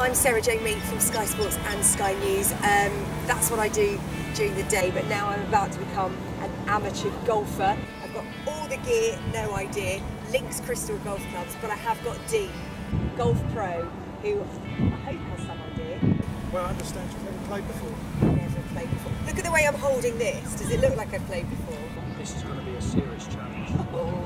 I'm Jane Mee from Sky Sports and Sky News. That's what I do during the day, but now I'm about to become an amateur golfer. I've got all the gear, no idea, Lynx Crystal Golf Clubs, but I have got Dean, golf pro, who I hope has some idea. Well, I understand you've never played before. Never played before. Look at the way I'm holding this. Does it look like I've played before? This is going to be a serious challenge. Oh.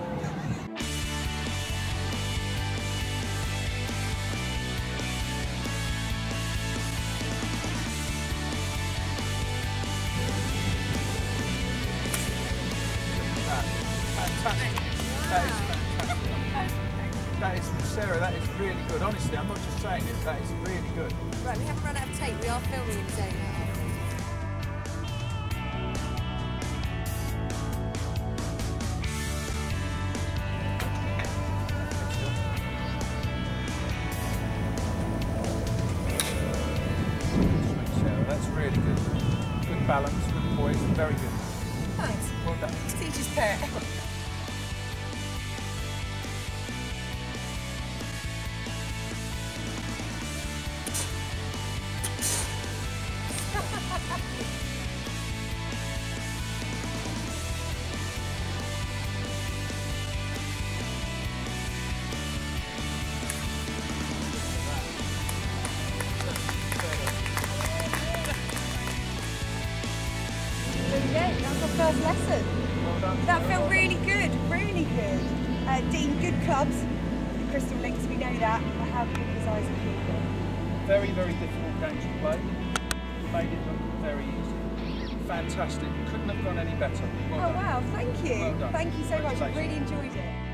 Fantastic. That is fantastic. That is, Sarah, that is really good. Honestly, I'm not just saying it, that is really good. Right, we haven't run out of tape. We are filming in Jane. Sarah, that's really good. Good balance, good poise, very good. Thanks. Well done. Teacher's pet. That was our first lesson. Well done. That felt really good, really good. Dean, good clubs. The Crystal Lynx, we know that. But how good was Isaac Keeper? Very, very difficult game to play. You made it look very easy. Fantastic. Couldn't have gone any better. Well done. Wow, thank you. Well done. Thank you so much. I Congratulations. really enjoyed it.